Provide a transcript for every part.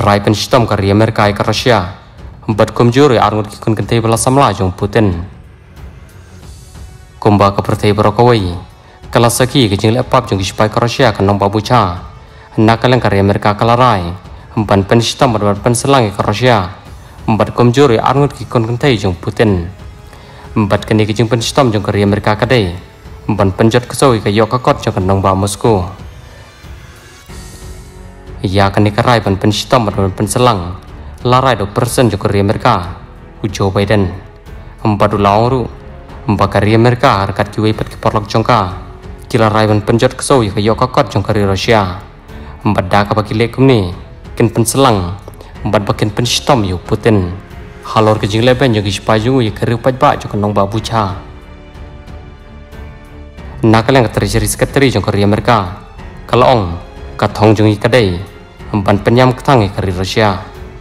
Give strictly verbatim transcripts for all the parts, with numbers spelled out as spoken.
rai pen sistem kari Amerika ke Rusia empat komjur ya arngut kikun kente bela samla jong Putin kumba ke pertai berokawai kelas saki kecil lepap jong kispai ke Rusia ke nong babuca nakalang kari Amerika kalarai empat pen sistem empat pen selang ke Rusia empat komjur ya arngut kikun kente jong Putin empat kini kecil pen sistem jong kari Amerika kadai empat penjat kesoi ke yok kakot jong nong ba Moskow ia akan dikerai pen pen sistem dan pen selang larai do persen juga kari Amerika Joe Biden empat ulang ru empat kari Amerika harkat kiwai pet kiporlok jongka kila rai pen penjat kesoi ke yok kakot jong kari Rusia empat dak apa kilek kumni ken pen selang empat bakin pen sistem yuk Putin halor ke jing leben jong ispaju ya kari upat ba jong nong ba buca nakal yang terjadi sekretari jong kari Amerika kalau ong katong jong ikadai empat penyam ketang kari Rusia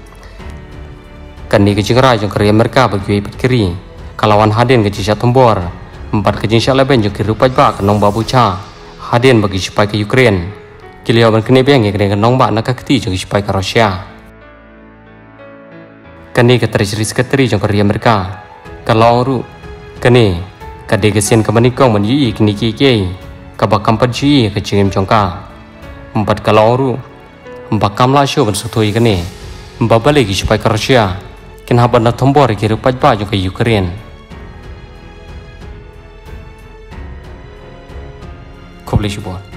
kani kejing rai jong kari Amerika bagi ipat kiri kalawan hadin kejing satumbor empat kejing syaleben jong kiri upat ba kenong babuca hadin bagi supaya ke Ukraine kiliau ban kene beng kene kenong ba nak keti jong supaya ke Rusia kani ke terjadi sekretari jong kari Amerika kalau ru kani kade kesian kemanikong menyi kini kiki kabak kampat ji kejing jongka empat kalau ru empat kamla show bersutui kene empat balik supaya ke Rusia ken haban na tombor kiri upat ba jong ke Ukraine Koblishibon